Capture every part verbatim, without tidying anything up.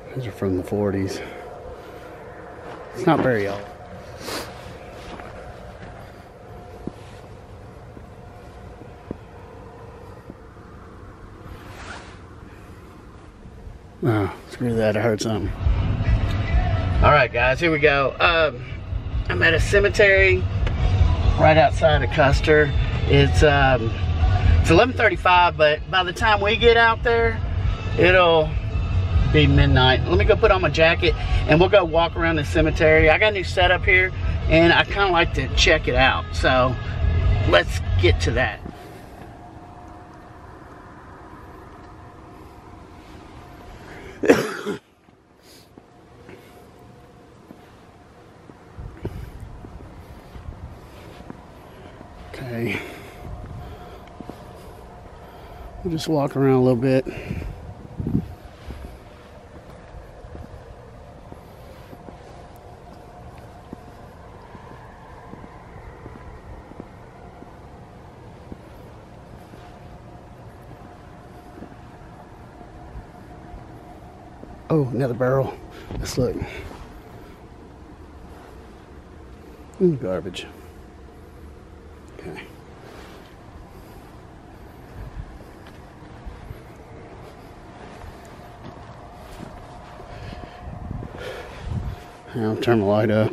These are from the forties. It's not very old. Oh, screw that, I heard something. Alright guys, here we go. Um, I'm at a cemetery right outside of Custer. It's um, it's eleven thirty-five, but by the time we get out there, it'll be midnight. Let me go put on my jacket and we'll go walk around the cemetery. I got a new setup here and I kind of like to check it out. So let's get to that. Okay. We'll just walk around a little bit. Oh, another barrel. Let's look. Ooh, garbage. Okay. I'll turn the light up.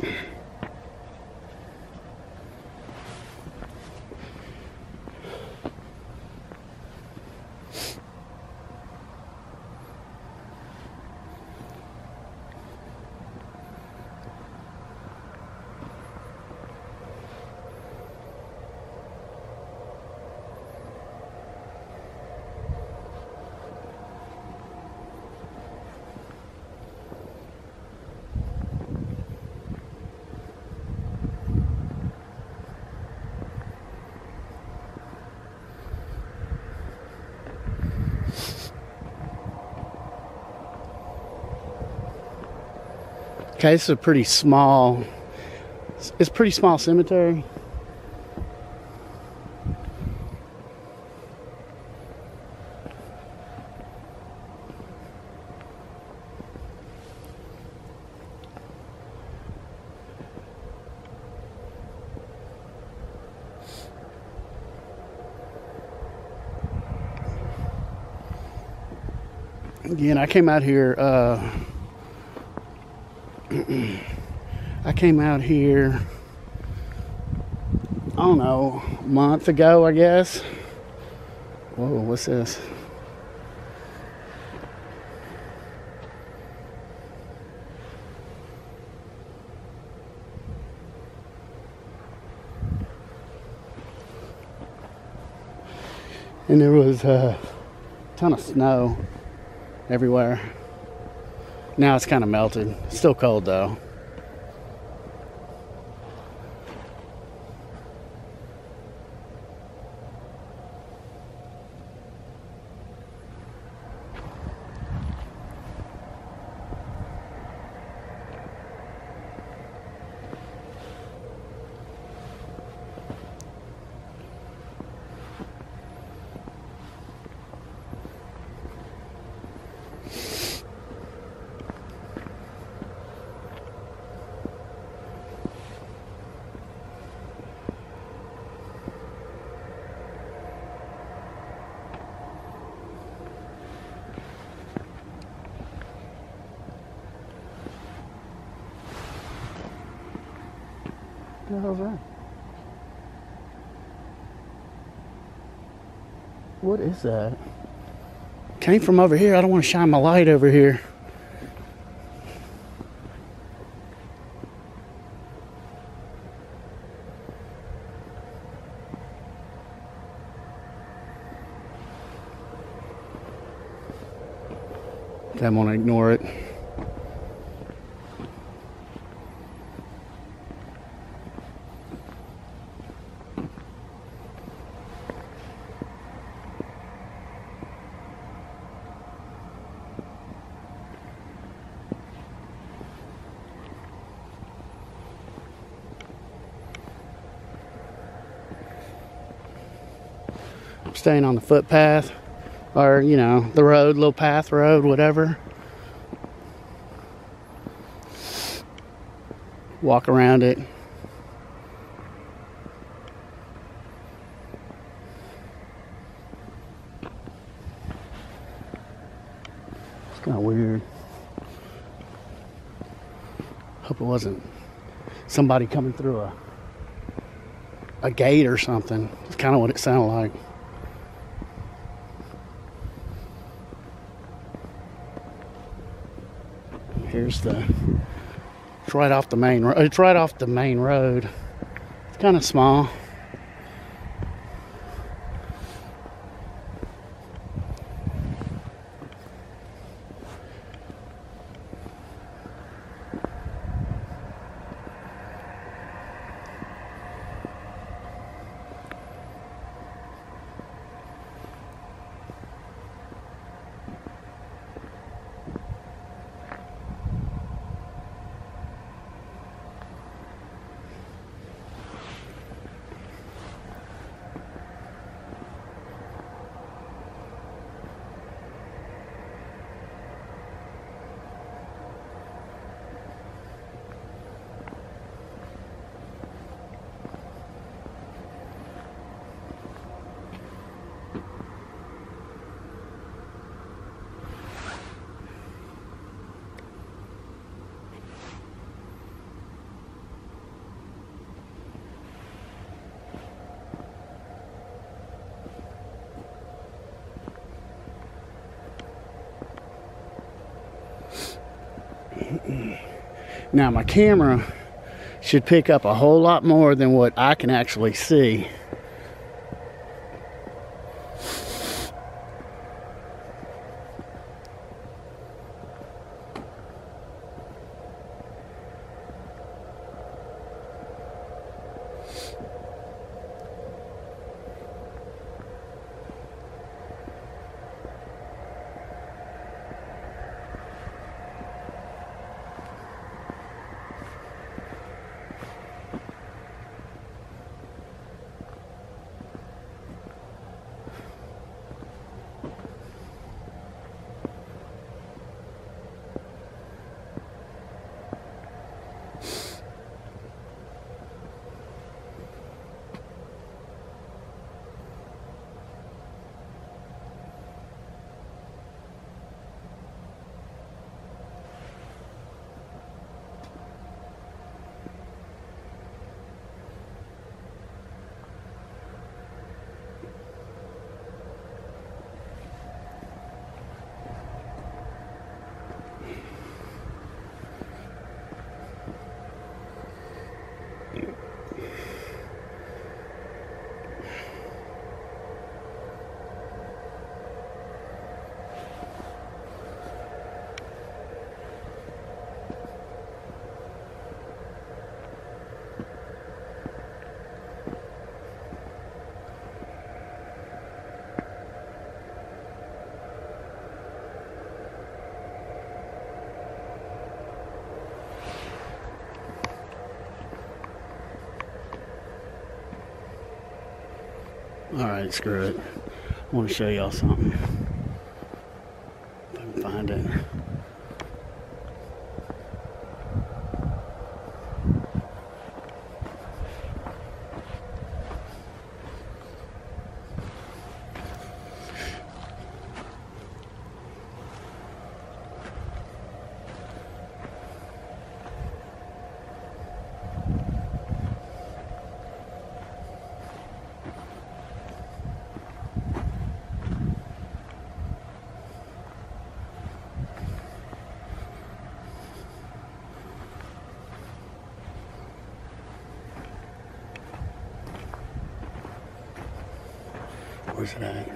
Okay, this is a pretty small, it's a pretty small cemetery. Again, I came out here, uh, I came out here, I don't know, a month ago, I guess. Whoa, what's this? And there was a ton of snow everywhere. Now it's kind of melted. Still cold though. What the hell's that? What is that? Came from over here. I don't want to shine my light over here. I'm gonna ignore it. I'm staying on the footpath, or you know, the road, little path road, whatever. walk around it. It's kind of weird. Hope it wasn't somebody coming through a a gate or something. It's kind of what it sounded like. Here's the, it's right off the main road. It's right off the main road. It's kind of small. Now my camera should pick up a whole lot more than what I can actually see. Alright, screw it. I want to show y'all something. If I can find it. Where's it at?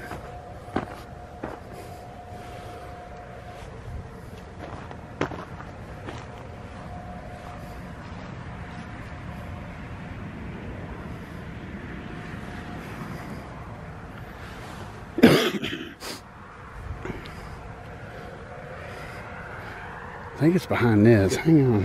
I think it's behind this. Hang on.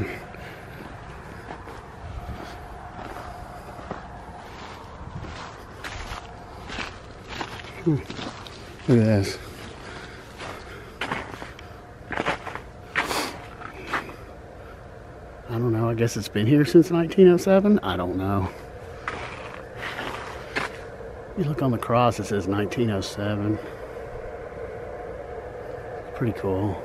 Hmm. Look at this. I don't know, I guess it's been here since nineteen oh seven. I don't know. You look on the cross, it says nineteen oh seven. Pretty cool.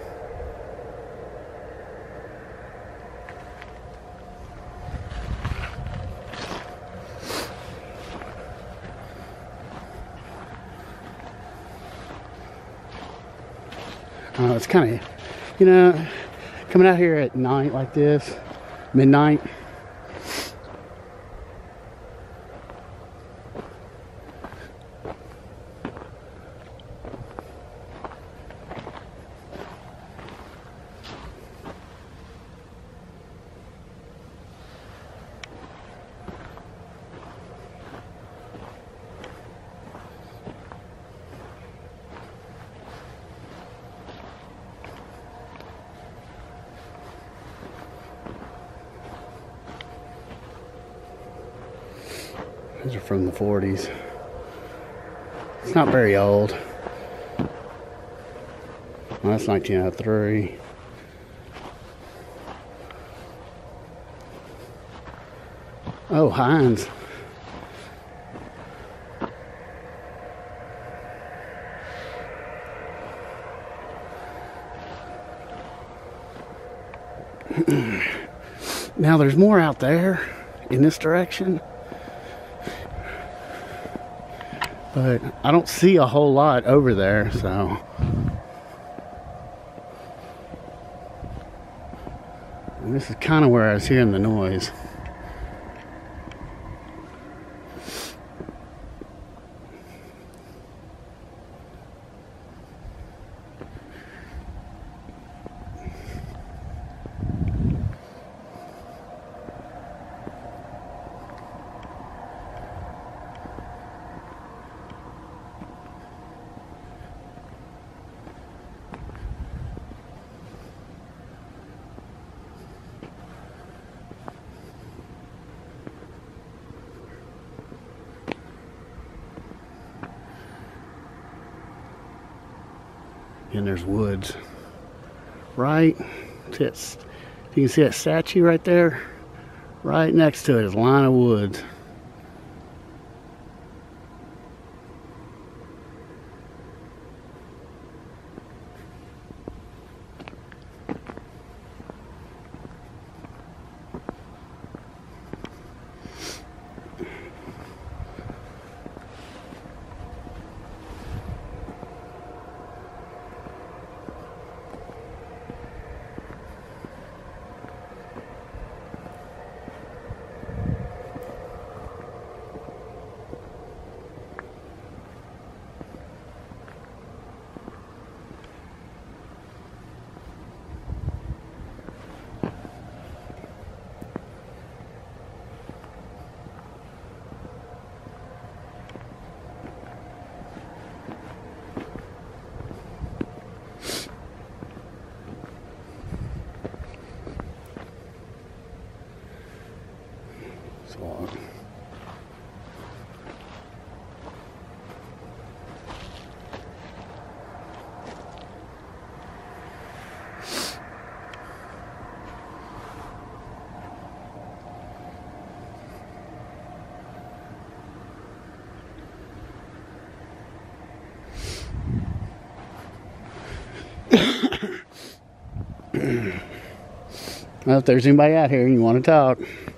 Uh, it's kind of, you know, coming out here at night like this, midnight. These are from the forties. It's not very old. Well, that's nineteen oh three. Oh, Heinz. Now there's more out there in this direction. But I don't see a whole lot over there, so. And this is kind of where I was hearing the noise. And there's woods right to it. You can see that statue right there. Right next to it is a line of woods. So, well, if there's anybody out here and you want to talk.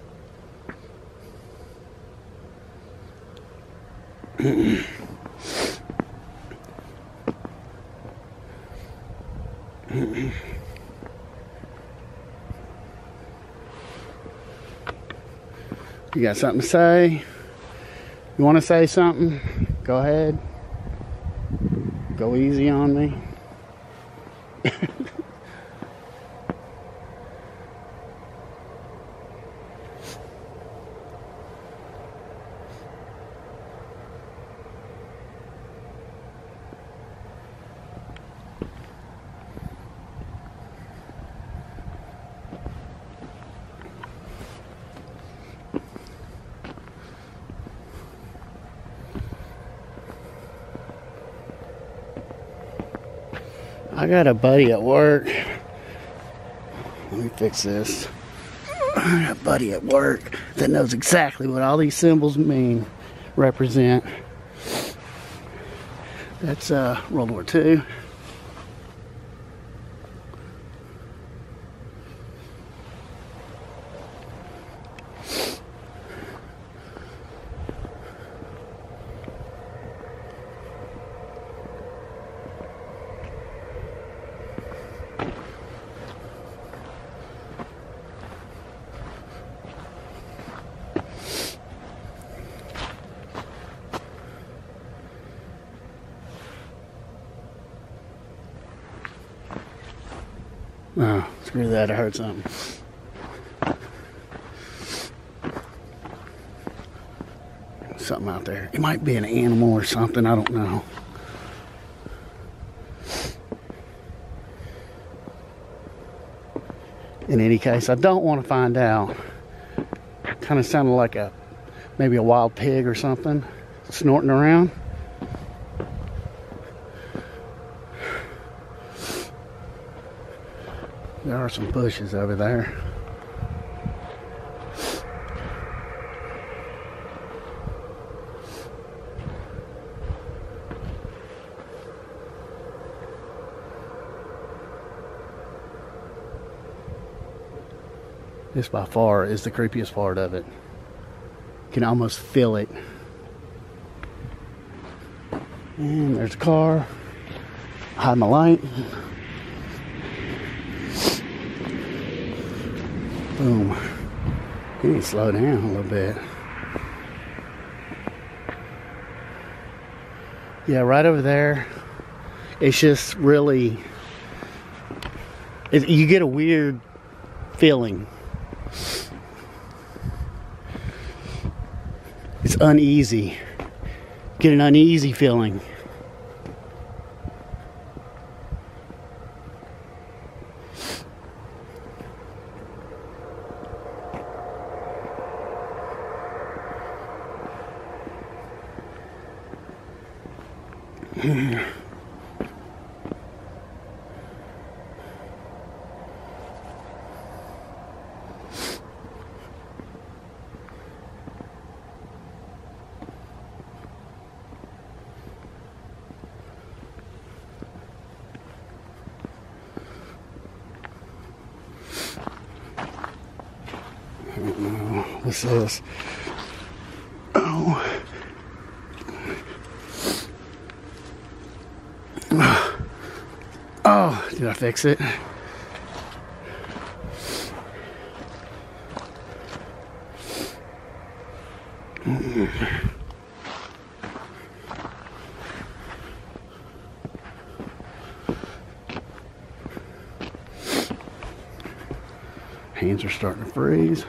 You got something to say? You want to say something? Go ahead. Go easy on me. I got a buddy at work. Let me fix this. I got a buddy at work that knows exactly what all these symbols mean, represent. That's uh, World War Two. Oh, screw that, I heard something. Something out there. It might be an animal or something, I don't know. In any case, I don't want to find out. Kind of sounded like a, maybe a wild pig or something, snorting around. There are some bushes over there. This by far is the creepiest part of it. You can almost feel it. And there's a car. Hide my light. Boom. You need to slow down a little bit. Yeah, right over there. It's just really, it, you get a weird feeling. It's uneasy. Get an uneasy feeling. I don't know. What's this? Oh. Oh, did I fix it? Mm. Hands are starting to freeze.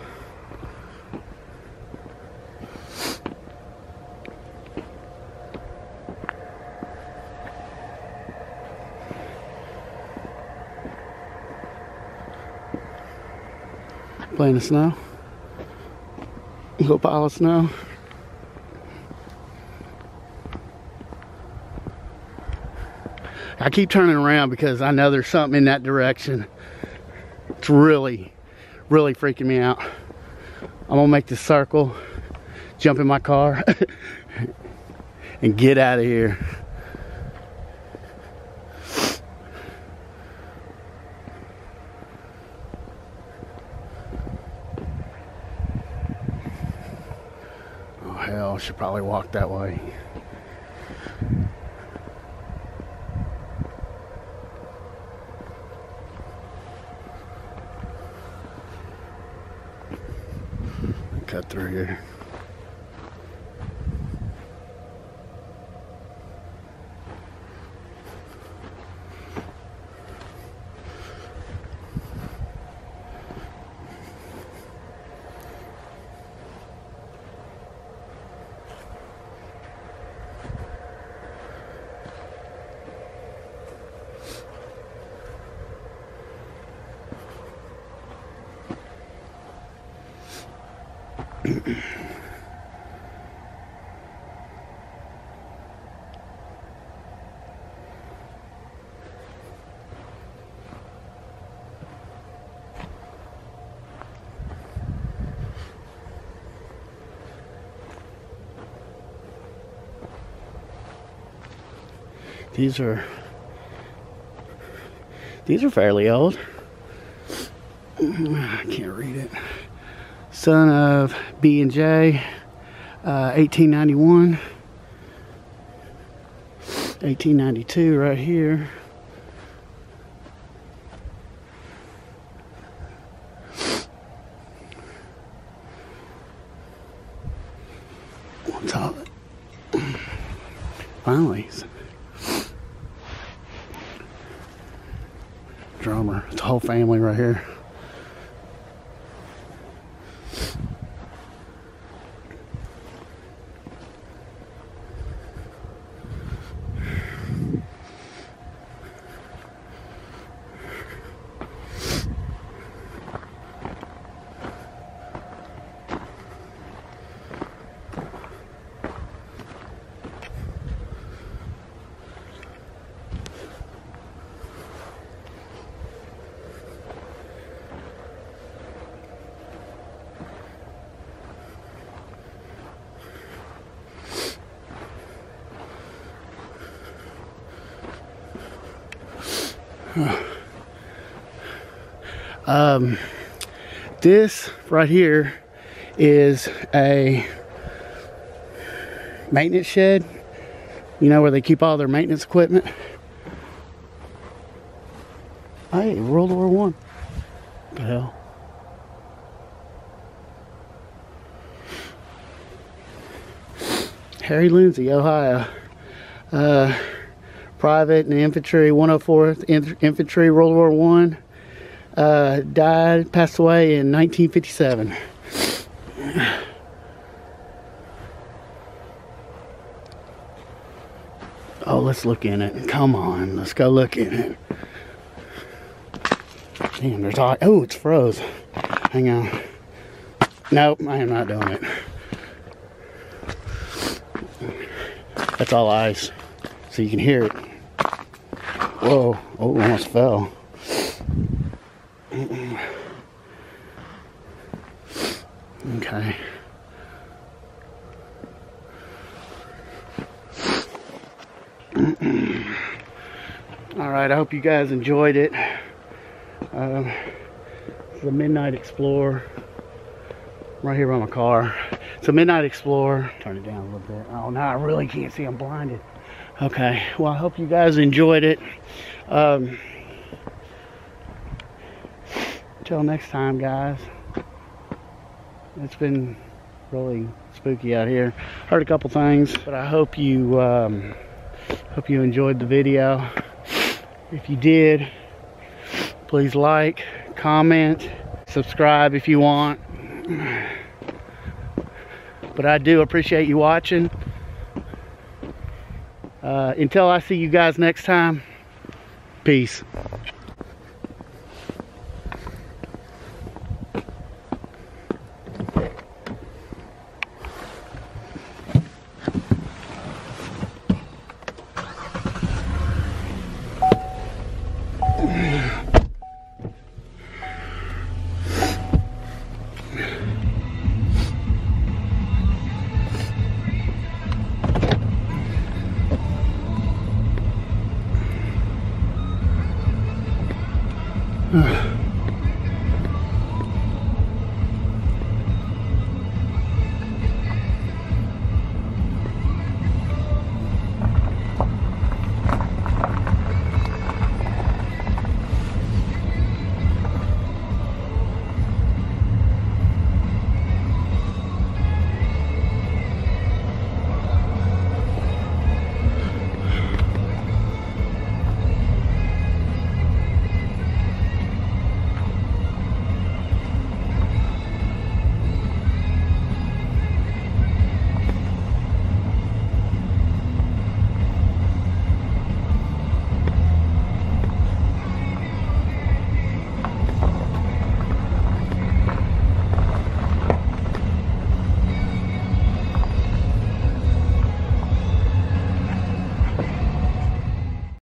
Playing the snow. Little pile of snow. I keep turning around because I know there's something in that direction. It's really, really freaking me out. I'm gonna make this circle, jump in my car, and get out of here. Hell, I should probably walk that way. Cut through here. These are these are fairly old. I can't read it. Son of B and J, uh, eighteen ninety-one, eighteen ninety-two right here. What's all it? Finally, drummer. It's a whole family right here. Um, this right here is a maintenance shed. You know, where they keep all their maintenance equipment. Hey, World War One. What the hell? Harry Lindsay, Ohio. Uh, private and infantry, one oh fourth Infantry, World War One. Uh, died, passed away in nineteen fifty-seven. Oh, let's look in it. Come on, let's go look in it. Damn, there's all. Oh, it's froze. Hang on. Nope, I am not doing it. That's all ice, so you can hear it. Whoa! Oh, almost fell. Okay. All right, I hope you guys enjoyed it. Um, it's a Midnight Explorer right here by my car. It's a Midnight Explorer. Turn it down a little bit. Oh, now I really can't see. I'm blinded. Okay. Well, I hope you guys enjoyed it. Um, until next time, guys. It's been really spooky out here. Heard a couple things, but I hope you um, hope you enjoyed the video. If you did, please like, comment, subscribe if you want. But I do appreciate you watching. Uh, until I see you guys next time, peace. Ugh.